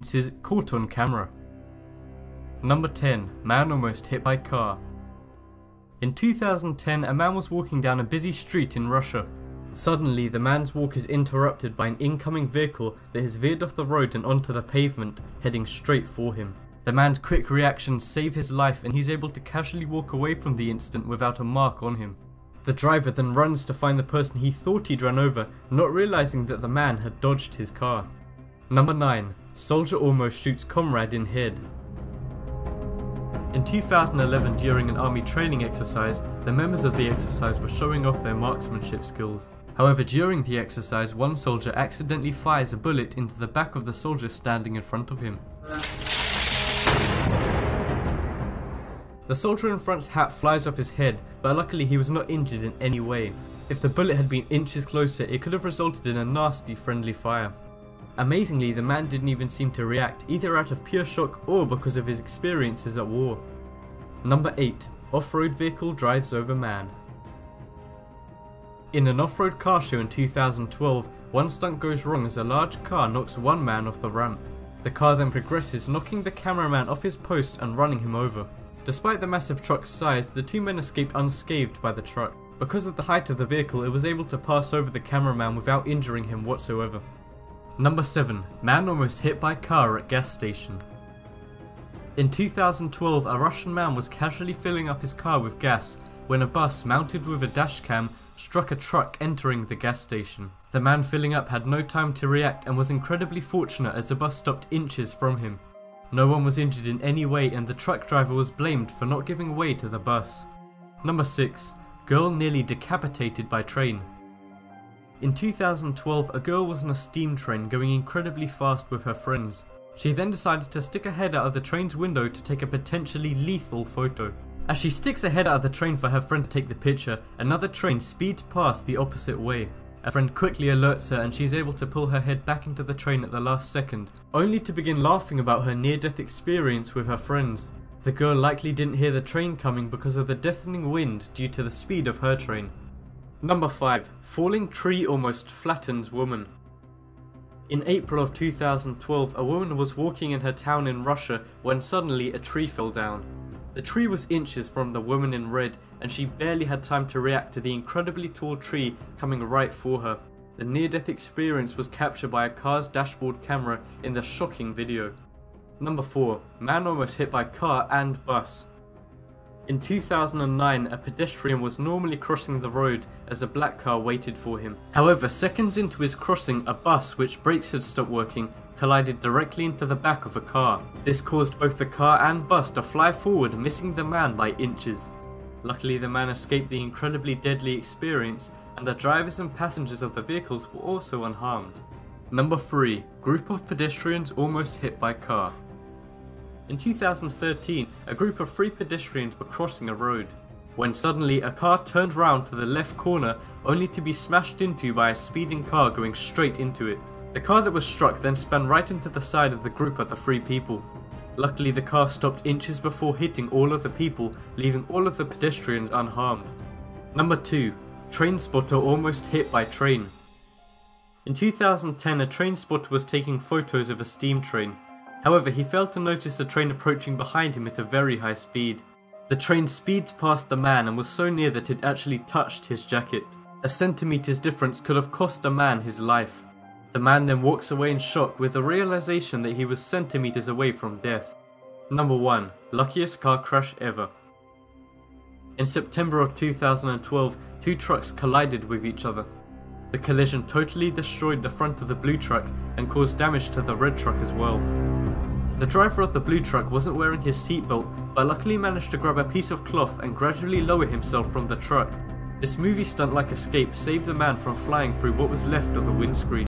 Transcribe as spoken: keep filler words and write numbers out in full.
is caught on camera. Number ten. Man almost hit by car. In two thousand ten, a man was walking down a busy street in Russia. Suddenly, the man's walk is interrupted by an incoming vehicle that has veered off the road and onto the pavement, heading straight for him. The man's quick reactions save his life and he's able to casually walk away from the incident without a mark on him. The driver then runs to find the person he thought he'd run over, not realizing that the man had dodged his car. Number nine. Soldier almost shoots comrade in head. In two thousand eleven, during an army training exercise, the members of the exercise were showing off their marksmanship skills. However, during the exercise, one soldier accidentally fires a bullet into the back of the soldier standing in front of him. The soldier in front's hat flies off his head, but luckily he was not injured in any way. If the bullet had been inches closer, it could have resulted in a nasty friendly fire. Amazingly, the man didn't even seem to react, either out of pure shock or because of his experiences at war. Number eight. Off-road vehicle drives over man. In an off-road car show in two thousand twelve, one stunt goes wrong as a large car knocks one man off the ramp. The car then progresses, knocking the cameraman off his post and running him over. Despite the massive truck's size, the two men escaped unscathed by the truck. Because of the height of the vehicle, it was able to pass over the cameraman without injuring him whatsoever. Number seven. Man almost hit by car at gas station. In two thousand twelve, a Russian man was casually filling up his car with gas when a bus mounted with a dash cam struck a truck entering the gas station. The man filling up had no time to react and was incredibly fortunate as the bus stopped inches from him. No one was injured in any way and the truck driver was blamed for not giving way to the bus. Number six. Girl nearly decapitated by train. In two thousand twelve, a girl was on a steam train going incredibly fast with her friends. She then decided to stick her head out of the train's window to take a potentially lethal photo. As she sticks her head out of the train for her friend to take the picture, another train speeds past the opposite way. A friend quickly alerts her and she's able to pull her head back into the train at the last second, only to begin laughing about her near-death experience with her friends. The girl likely didn't hear the train coming because of the deafening wind due to the speed of her train. Number five. Falling tree almost flattens woman. In April of two thousand twelve, a woman was walking in her town in Russia when suddenly a tree fell down. The tree was inches from the woman in red and she barely had time to react to the incredibly tall tree coming right for her. The near-death experience was captured by a car's dashboard camera in the shocking video. Number four. Man almost hit by car and bus. In two thousand nine, a pedestrian was normally crossing the road as a black car waited for him. However, seconds into his crossing, a bus, which brakes had stopped working, collided directly into the back of a car. This caused both the car and bus to fly forward, missing the man by inches. Luckily, the man escaped the incredibly deadly experience, and the drivers and passengers of the vehicles were also unharmed. Number three. Group of pedestrians almost hit by car. In two thousand thirteen, a group of three pedestrians were crossing a road, when suddenly a car turned round to the left corner only to be smashed into by a speeding car going straight into it. The car that was struck then spun right into the side of the group of the three people. Luckily, the car stopped inches before hitting all of the people, leaving all of the pedestrians unharmed. Number two. Train spotter almost hit by train. In two thousand ten, a train spotter was taking photos of a steam train. However, he failed to notice the train approaching behind him at a very high speed. The train speeds past the man and was so near that it actually touched his jacket. A centimetre's difference could have cost a man his life. The man then walks away in shock with the realization that he was centimeters away from death. Number one. Luckiest car crash ever. In September of two thousand twelve, two trucks collided with each other. The collision totally destroyed the front of the blue truck and caused damage to the red truck as well. The driver of the blue truck wasn't wearing his seatbelt, but luckily managed to grab a piece of cloth and gradually lower himself from the truck. This movie stunt-like escape saved the man from flying through what was left of the windscreen.